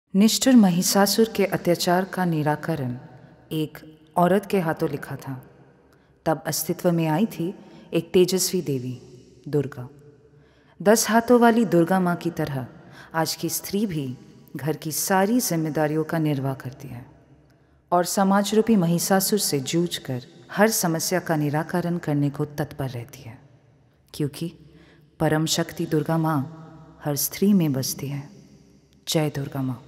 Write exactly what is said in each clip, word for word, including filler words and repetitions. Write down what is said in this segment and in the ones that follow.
निष्ठुर महिषासुर के अत्याचार का निराकरण एक औरत के हाथों लिखा था। तब अस्तित्व में आई थी एक तेजस्वी देवी दुर्गा। दस हाथों वाली दुर्गा माँ की तरह आज की स्त्री भी घर की सारी जिम्मेदारियों का निर्वाह करती है और समाज रूपी महिषासुर से जूझकर हर समस्या का निराकरण करने को तत्पर रहती है, क्योंकि परम शक्ति दुर्गा माँ हर स्त्री में बसती है। जय दुर्गा माँ।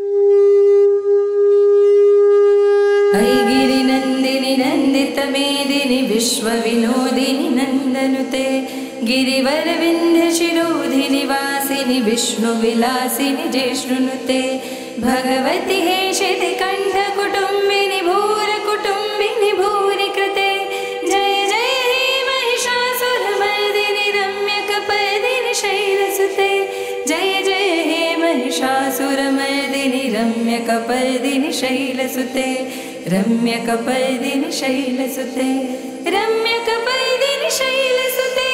गिरिनंदिनी नंदित मेदिनी विश्व विनोदिनी नंदनुते गिरिवर विंध्य शिरोधिनी वासिनी विष्णु विलासिनी जयश्रुनुते भगवती हे शितिकंठ कुटुंबिनी भूर कुटुंबिनी भूरि कृते जय जय हे महिषासुर मर्दिनी रम्य कपर्दिनी शैलसुते जय जय हे महिषासुर मर्दिनी रम्य कपर्दिनी शैलसुते रम्य कपर्दिनी शैलसुते रम्य कपर्दिनी शैलसुते।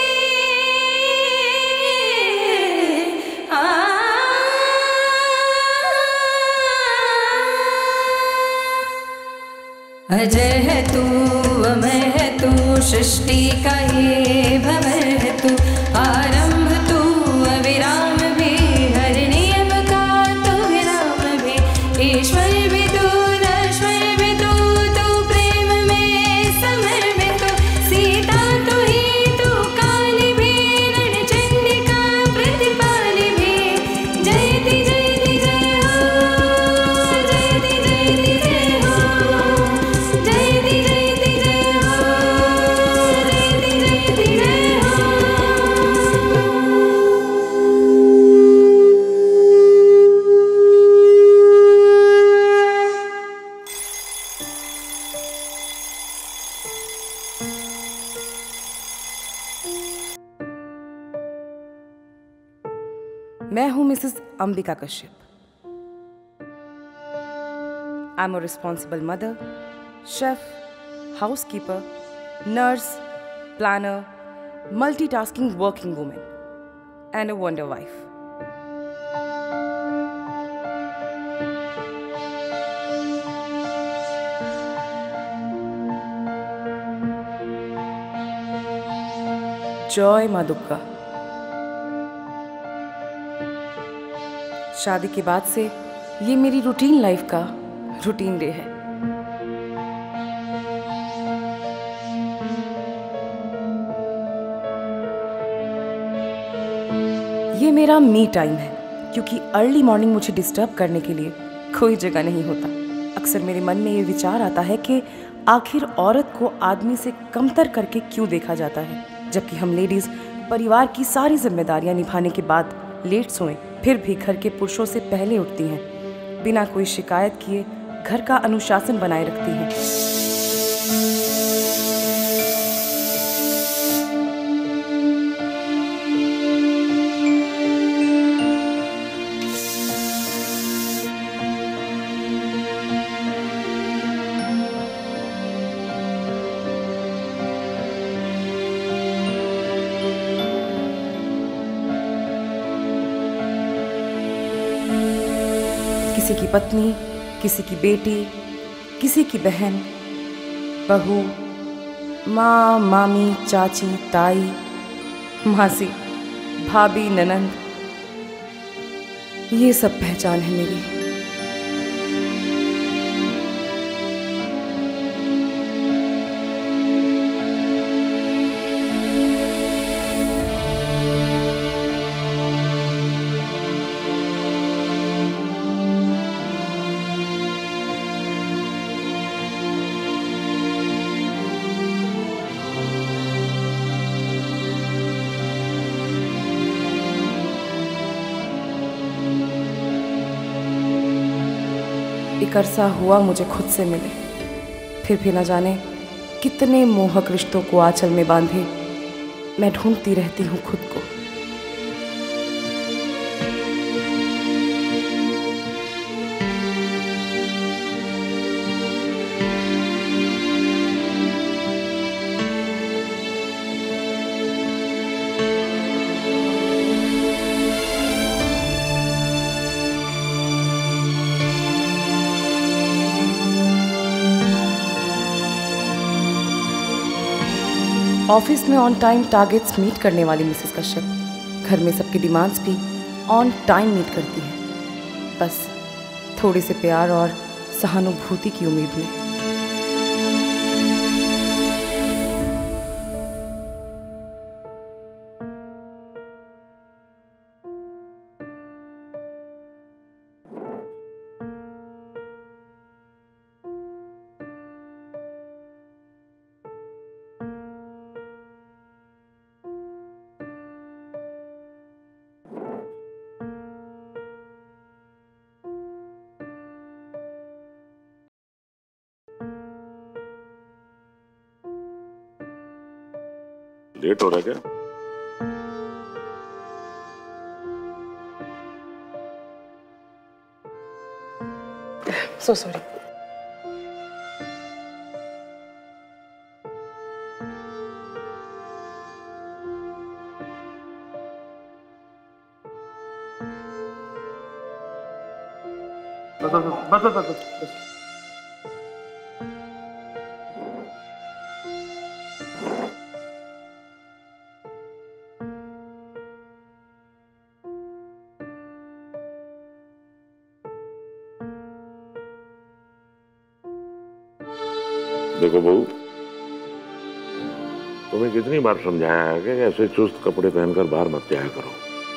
अजय है तू अमर है तू सृष्टि का ये भंवर है तू आरंभ तू अविराम भी हर नियम का तू विराम भी ईश्वर भी तू नश्वर भी तू तू प्रेम में समर्पित तू सीता तू ही तू काली भी रणचंडिका प्रतिपाली भी जयति जयति जय हो जयति जयति जय हो जयति जयति जय हो जयति जयति जय हो। मैं हूं Mrs Ambika Kashyap. I am a responsible mother, chef, housekeeper, nurse, planner, multitasking working women and a wonder wife. जय माँ दुर्गा। शादी के बाद से ये मेरी रूटीन लाइफ का रूटीन डे है। ये मेरा मी टाइम है, क्योंकि अर्ली मॉर्निंग मुझे डिस्टर्ब करने के लिए कोई जगह नहीं होता। अक्सर मेरे मन में ये विचार आता है कि आखिर औरत को आदमी से कमतर करके क्यों देखा जाता है, जबकि हम लेडीज परिवार की सारी जिम्मेदारियां निभाने के बाद लेट सोएं फिर भी घर के पुरुषों से पहले उठती हैं, बिना कोई शिकायत किए घर का अनुशासन बनाए रखती हैं। किसी की पत्नी, किसी की बेटी, किसी की बहन, बहू, माँ, मामी, चाची, ताई, मासी, भाभी, ननंद, ये सब पहचान है मेरी। एक अरसा हुआ मुझे खुद से मिले, फिर भी न जाने कितने मोहक रिश्तों को आंचल में बांधे मैं ढूंढती रहती हूँ खुद को। ऑफिस में ऑन टाइम टारगेट्स मीट करने वाली मिसेस कश्यप घर में सबकी डिमांड्स भी ऑन टाइम मीट करती है, बस थोड़े से प्यार और सहानुभूति की उम्मीद में। लेट हो रहा है क्या? So sorry. बस बस बस बस बस। देखो बहू, तुम्हें कितनी बार समझाया है कि ऐसे चुस्त कपड़े पहनकर बाहर मत जाया करो।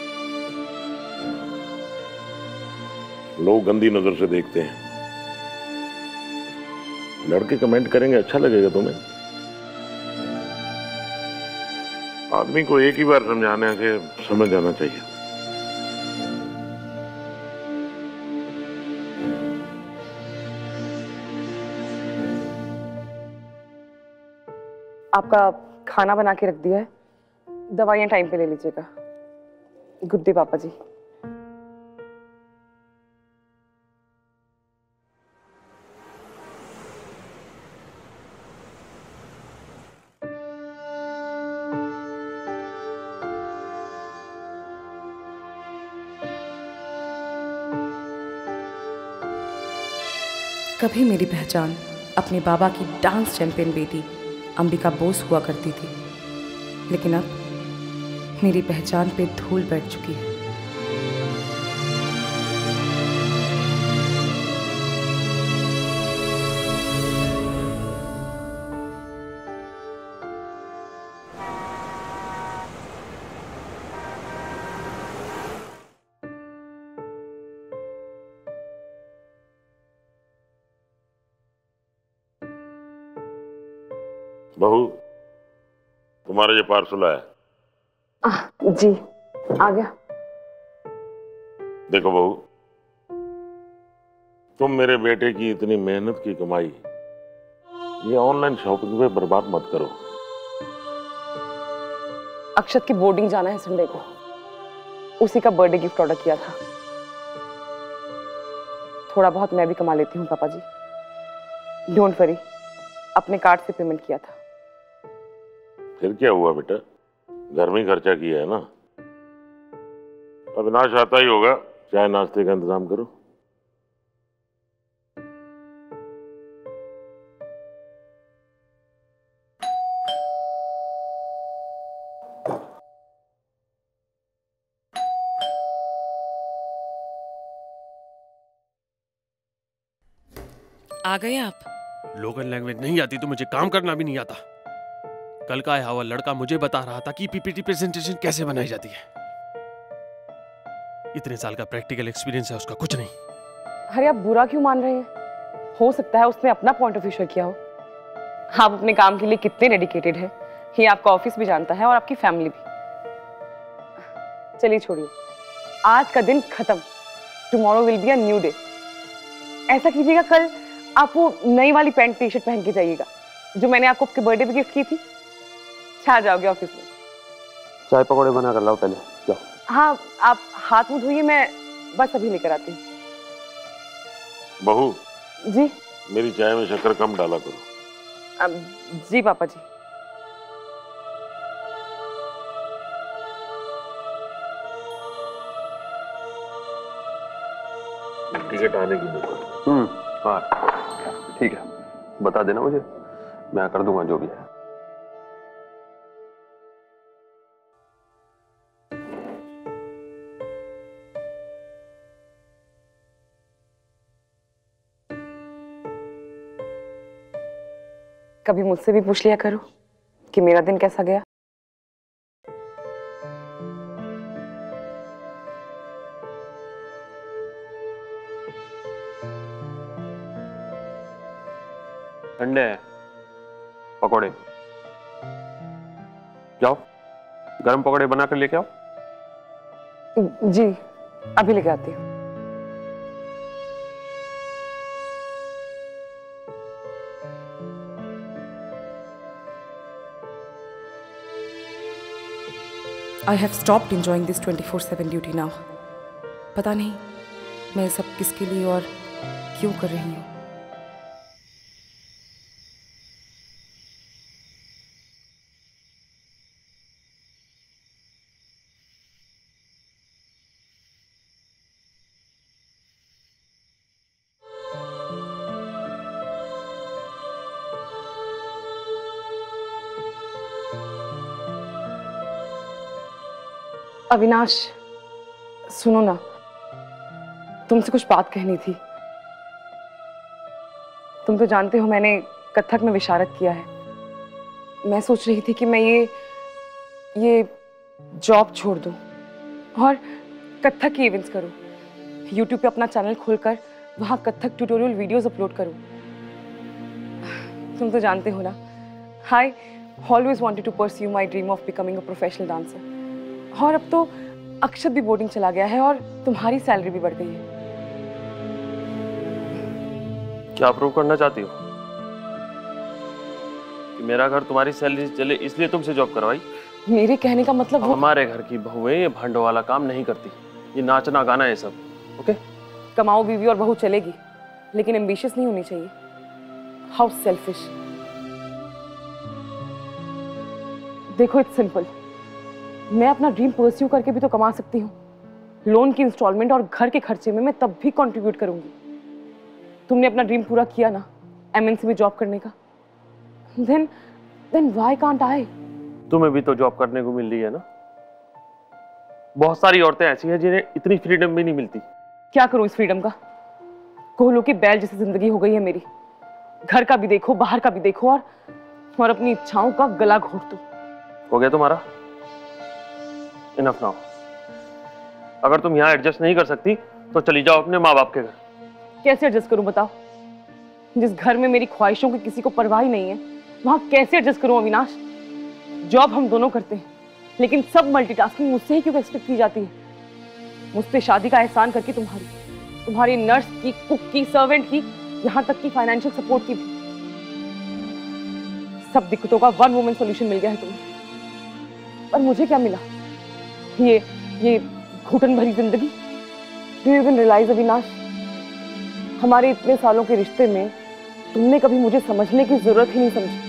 लोग गंदी नजर से देखते हैं, लड़के कमेंट करेंगे, अच्छा लगेगा तुम्हें? आदमी को एक ही बार समझाने से समझ जाना चाहिए। आपका खाना बना के रख दिया है, दवाइयाँ टाइम पे ले लीजिएगा। गुड डे पापा जी। कभी मेरी पहचान अपने बाबा की डांस चैंपियन बेटी अंबिका बोस हुआ करती थी, लेकिन अब मेरी पहचान पे धूल बैठ चुकी है। बहू, तुम्हारा ये पार्सल आया। आ, जी आ गया। देखो बहू, तुम मेरे बेटे की इतनी मेहनत की कमाई ये ऑनलाइन शॉपिंग पे बर्बाद मत करो। अक्षत की बोर्डिंग जाना है संडे को, उसी का बर्थडे गिफ्ट ऑर्डर किया था। थोड़ा बहुत मैं भी कमा लेती हूँ पापा जी, डोंट वरी, अपने कार्ड से पेमेंट किया था। फिर क्या हुआ बेटा, घर में खर्चा किया है ना। अविनाश आता ही होगा, चाय नाश्ते का इंतजाम करो। आ गए आप? लोकल लैंग्वेज नहीं आती तो मुझे काम करना भी नहीं आता। कल का आया हुआ लड़का मुझे बता रहा था कि पीपीटी प्रेजेंटेशन कैसे बनाई जाती है। इतने साल का प्रैक्टिकल एक्सपीरियंस है उसका, कुछ नहीं। अरे आप बुरा क्यों मान रहे हैं? हो सकता है उसने अपना पॉइंट ऑफ व्यू शेयर किया हो। आप अपने काम के लिए कितने डेडिकेटेड हैं ये आपका ऑफिस भी जानता है और आपकी फैमिली भी। चलिए छोड़िए, आज का दिन खत्म, tomorrow will be a new day. ऐसा कीजिएगा, कल आप वो नई वाली पैंट टी शर्ट पहन के जाइएगा जो मैंने आपको आपके बर्थडे पे गिफ्ट की थी। छा जाओगे ऑफिस में। चाय पकौड़े बना कर लाओ पहले, जाओ। हाँ, आप हाथ मुंह धोइए, मैं बस अभी लेकर आती हूँ। बहू जी? मेरी चाय में शक्कर कम डाला करो। अब, जी पापा जी। टिकट आने की देखो। हम्म, हाँ ठीक है, बता देना मुझे, मैं कर दूंगा जो भी है। कभी मुझसे भी पूछ लिया करो कि मेरा दिन कैसा गया। ठंडे हैं पकोड़े, जाओ गरम पकोड़े बना कर लेके आओ। जी अभी लेके आती हूँ। I have stopped enjoying this twenty four seven duty now. पता नहीं मैं सब किसके लिए और क्यों कर रही हूँ। अविनाश सुनो ना, तुमसे कुछ बात कहनी थी। तुम तो जानते हो मैंने कथक में विशारद किया है। मैं सोच रही थी कि मैं ये ये जॉब छोड़ दूं और कथक की इवेंट्स करूं। यूट्यूब पे अपना चैनल खोलकर वहां कथक ट्यूटोरियल वीडियोस अपलोड करूं। तुम तो जानते हो ना, I always wanted to pursue my dream of becoming a professional dancer. और अब तो अक्षत भी बोर्डिंग चला गया है और तुम्हारी सैलरी भी बढ़ गई है। क्या प्रूव करना चाहती हो कि मेरा घर तुम्हारी सैलरी से चले इसलिए तुमसे जॉब करवाई? मेरे कहने का मतलब वो... हमारे घर की बहुएं ये भांडों वाला काम नहीं करती। ये नाचना गाना है सब। ओके, कमाओ बीवी और बहू चलेगी, लेकिन एम्बिशियस नहीं होनी चाहिए। How selfish. देखो इट्स सिंपल, मैं अपना ड्रीम परस्यू करके भी तो कमा सकती हूँ। लोन की इंस्टॉलमेंट और घर के खर्चे में मैं तब भी कंट्रीब्यूट करूंगी। तुमने अपना ड्रीम पूरा किया ना एमएनसी में जॉब करने का, then then why can't I? तुम्हें भी तो जॉब करने को मिल रही है ना। बहुत सारी औरतें ऐसी हैं जिन्हें इतनी फ्रीडम भी नहीं मिलती। क्या करूं इस फ्रीडम का? कोहलों की बैल जैसी जिंदगी हो गई है मेरी। घर का भी देखो, बाहर का भी देखो और और अपनी इच्छाओं का गला घोट दो। हो गया तुम्हारा? Enough now. अगर तुम यहाँ एडजस्ट नहीं कर सकती तो चली जाओ अपने माँ बाप के घर। कैसे एडजस्ट करूं बताओ? जिस घर में मेरी ख्वाहिशों की किसी को परवाह ही नहीं है, वहां कैसे एडजस्ट करूं अविनाश? जॉब हम दोनों करते हैं, लेकिन सब मल्टीटास्किंग मुझसे ही क्यों एक्सपेक्ट की जाती है? मुझसे शादी का एहसान करके तुम्हारी तुम्हारी नर्स की, कुक की, सर्वेंट की, यहाँ तक की फाइनेंशियल सपोर्ट की भी सब दिक्कतों का वन वुमन सॉल्यूशन मिल गया है तुम्हें। और मुझे क्या मिला? ये ये घुटन भरी जिंदगी। Do you even realise Avinash, हमारे इतने सालों के रिश्ते में तुमने कभी मुझे समझने की जरूरत ही नहीं समझी।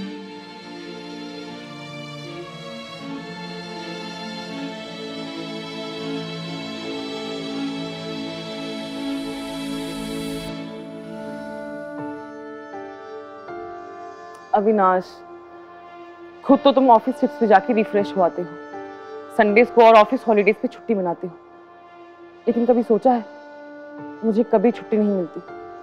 अविनाश, खुद तो तुम ऑफिस ट्रिप्स पे जाके रिफ्रेश हो आते हो, संडेज को और ऑफिस हॉलीडेज पे छुट्टी मनाते हो, लेकिन कभी सोचा है मुझे कभी छुट्टी नहीं मिलती?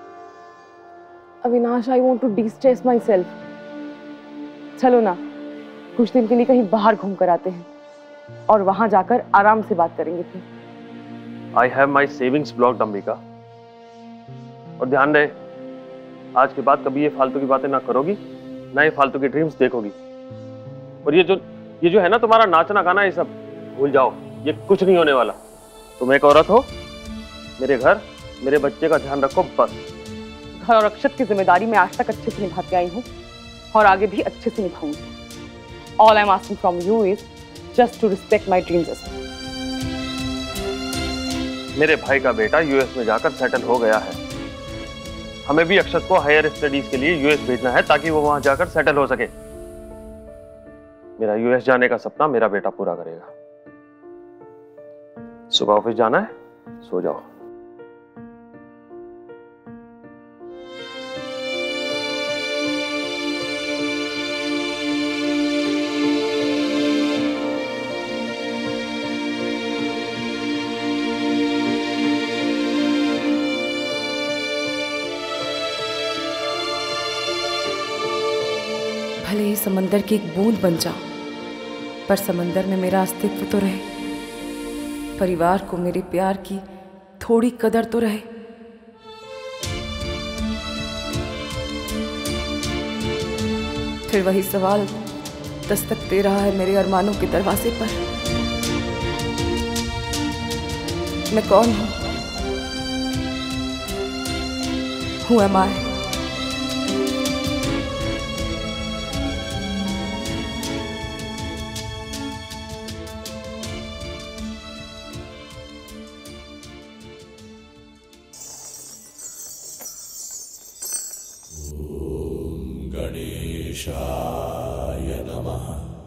Avinash, I want to destress myself. चलो ना, कुछ दिन के लिए कहीं बाहर घूम कर आते हैं और वहां जाकर आराम से बात करेंगे फिर। I have my savings blocked Ambika. और ध्यान रहे, आज के बाद कभी ये फालतू की बातें ना करोगी, ना ये फालतू की ड्रीम्स देखोगी। और ये जो ये जो है ना तुम्हारा नाचना गाना, ये सब भूल जाओ, ये कुछ नहीं होने वाला। तुम एक औरत हो, मेरे घर मेरे बच्चे का ध्यान रखो बस। घर और अक्षत की जिम्मेदारी मैं आज तक अच्छे से निभाती आई हूँ और आगे भी अच्छे से निभाऊंगी। All I am asking from you is just to respect my dreams. मेरे भाई का बेटा यूएस में जाकर सेटल हो गया है। हमें भी अक्षत को हायर स्टडीज के लिए यूएस भेजना है ताकि वो वहां जाकर सेटल हो सके। मेरा यूएस जाने का सपना मेरा बेटा पूरा करेगा। सुबह ऑफिस जाना है, सो जाओ। समंदर की एक बूंद बन जाऊं, पर समंदर में मेरा अस्तित्व तो रहे, परिवार को मेरे प्यार की थोड़ी कदर तो रहे। फिर वही सवाल दस्तक दे रहा है मेरे अरमानों के दरवाजे पर, मैं कौन हूं? Who am I? गणेशाय नमः।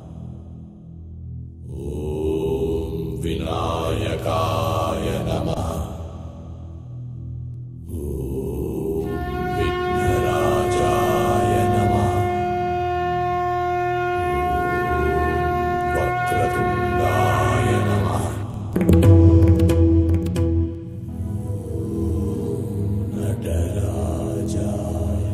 ॐ विनायकाय नमः। ॐ विघ्नराजाय नमः। ॐ वक्रतुण्डाय नमः। नटराजाय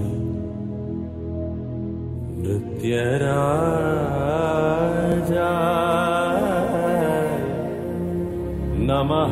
नृत्यराजाय नमः।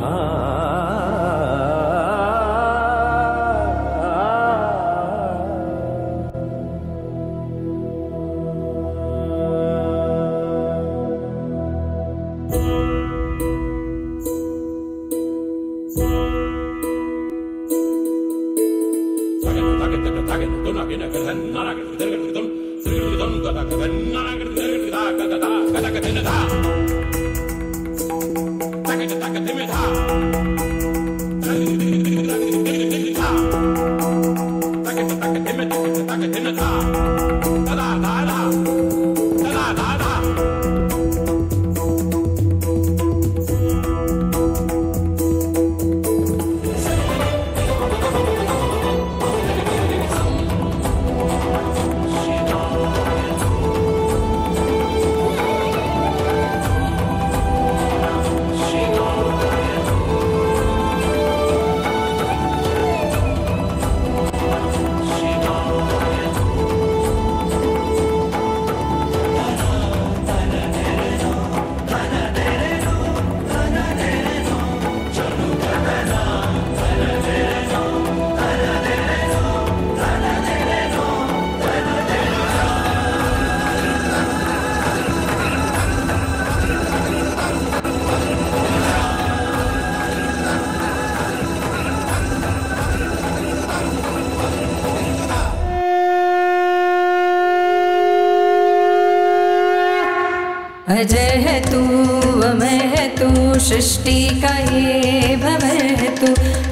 अजय है तू, अमर है तू, सृष्टि का ये भंवर है तू,